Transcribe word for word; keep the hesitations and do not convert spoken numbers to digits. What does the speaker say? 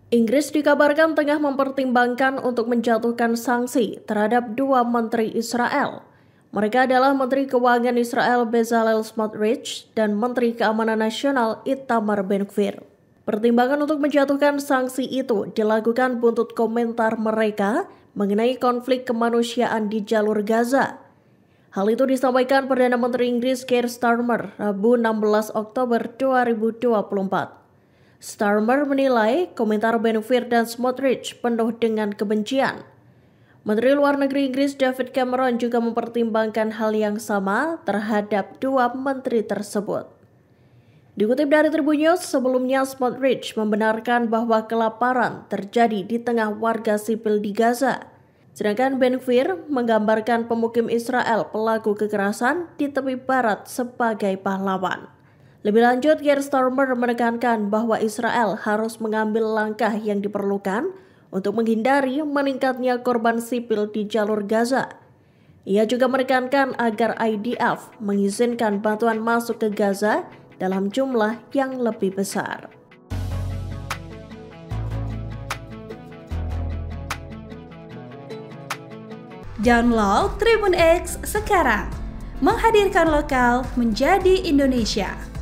Inggris dikabarkan tengah mempertimbangkan untuk menjatuhkan sanksi terhadap dua menteri Israel. Mereka adalah Menteri Keuangan Israel Bezalel Smotrich dan Menteri Keamanan Nasional Itamar Ben-Gvir. Pertimbangan untuk menjatuhkan sanksi itu dilakukan buntut komentar mereka mengenai konflik kemanusiaan di jalur Gaza. Hal itu disampaikan Perdana Menteri Inggris Keir Starmer Rabu enam belas Oktober dua ribu dua puluh empat. Starmer menilai komentar Ben-Gvir dan Smotrich penuh dengan kebencian. Menteri Luar Negeri Inggris David Cameron juga mempertimbangkan hal yang sama terhadap dua menteri tersebut. Dikutip dari Tribun News, sebelumnya Smotrich membenarkan bahwa kelaparan terjadi di tengah warga sipil di Gaza. Sedangkan Ben-Gvir menggambarkan pemukim Israel pelaku kekerasan di tepi barat sebagai pahlawan. Lebih lanjut, Keir Starmer menekankan bahwa Israel harus mengambil langkah yang diperlukan untuk menghindari meningkatnya korban sipil di jalur Gaza. Ia juga menekankan agar I D F mengizinkan bantuan masuk ke Gaza dalam jumlah yang lebih besar. Download Tribun X sekarang, menghadirkan lokal menjadi Indonesia.